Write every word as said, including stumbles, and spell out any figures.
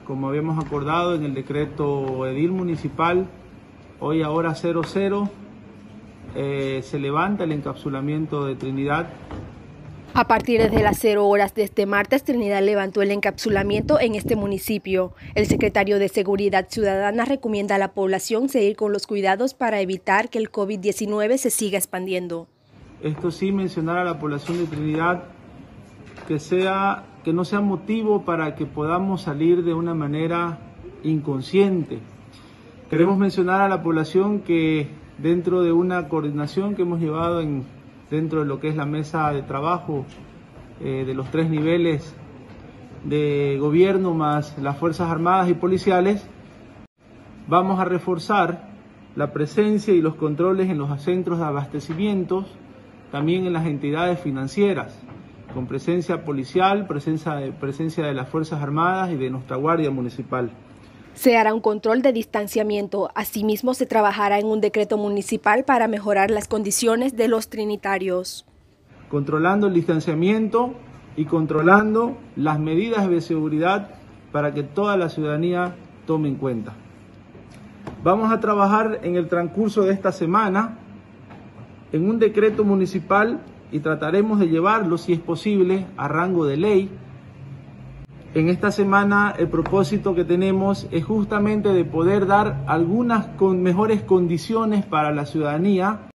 como habíamos acordado en el decreto edil municipal, hoy a hora cero cero eh, se levanta el encapsulamiento de Trinidad. A partir de las cero horas de este martes, Trinidad levantó el encapsulamiento en este municipio. El secretario de Seguridad Ciudadana recomienda a la población seguir con los cuidados para evitar que el COVID diecinueve se siga expandiendo. Esto sí, mencionar a la población de Trinidad que, sea, que no sea motivo para que podamos salir de una manera inconsciente. Queremos mencionar a la población que dentro de una coordinación que hemos llevado en, dentro de lo que es la mesa de trabajo eh, de los tres niveles de gobierno más las Fuerzas Armadas y Policiales, vamos a reforzar la presencia y los controles en los centros de abastecimientos, también en las entidades financieras, con presencia policial, presencia de, presencia de las Fuerzas Armadas y de nuestra Guardia Municipal. Se hará un control de distanciamiento. Asimismo, se trabajará en un decreto municipal para mejorar las condiciones de los trinitarios. Controlando el distanciamiento y controlando las medidas de seguridad para que toda la ciudadanía tome en cuenta. Vamos a trabajar en el transcurso de esta semana en un decreto municipal y trataremos de llevarlo, si es posible, a rango de ley. En esta semana el propósito que tenemos es justamente de poder dar algunas con mejores condiciones para la ciudadanía